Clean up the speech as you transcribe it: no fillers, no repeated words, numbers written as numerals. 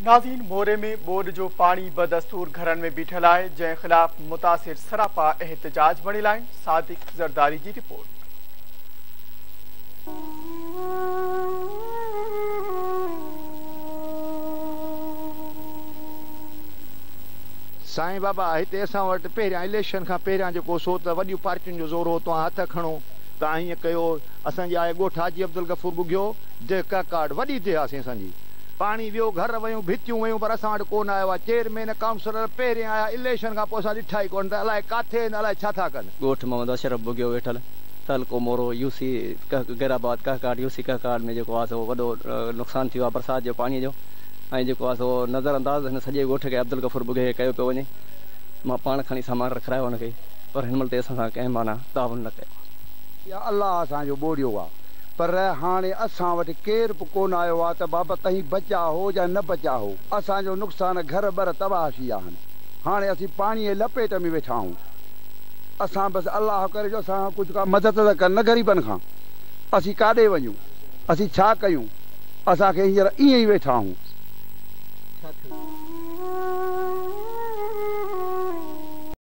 नाज़रीन, मोरे में बोर्ड जो पानी बदस्तूर घरनि में बीठल है, जंहिं ख़िलाफ़ मुतासिर सरापा एहतजाज बणियल आहिनि। सादिक ज़रदारी जी रिपोर्ट। साईं बाबा हिते असां वटि पहिरियां इलेक्शन खां पहिरियां जेको सो त वॾियूं पार्टियुनि जो ज़ोर हो, तव्हां हथ खणो, तव्हां हीअं कयो। असांजे आहे ॻोठ हाजी अब्दुल गफ़ूर ॿुगियो, जेका कार्ड वॾी थियासीं असांजी, पाणी वियो, घर वयूं, भितियूं वयूं, पर असां वटि कोन आयो आहे। चेयरमैन काउंसलर पहिरियां आया, इलेक्शन खां पोइ असां ॾिठा ई कोन, त अलाए किथे आहिनि, अलाए छा था कनि। ॻोठ मोहम्मद अशरफ ॿुगियो वेठल, तलको मोरो यूसी गैराबाद कहकाट यूसी कहकाट में जेको आहे सो वॾो नुक़सानु थियो आहे बरसाति जो पाणीअ जो, ऐं जेको आहे सो नज़रअंदाज़ हिन सॼे ॻोठ खे अब्दुल गफ़ूर ॿुगे खे कयो पियो वञे। मां पाण खणी सामान रखायो हुनखे, पर हिन महिल ते असां सां कंहिं माना ताउन न कयो। अलाह असांजो ॿोड़ियो आहे, पर हाणे असां वटि केरु बि कोन आयो आहे त बाबा तव्हीं बचा हो या न बचा हो। असांजो नुक़सानु घर बर तबाह थी विया आहिनि। हाणे असीं पाणीअ लपेट में वेठा आहियूं। असां बसि अलाह करे जो असां कुझु का मदद त कनि न ग़रीबनि खां। असीं काॾे वञूं, असीं छा कयूं? असांखे हींअर ईअं ई वेठा आहियूं।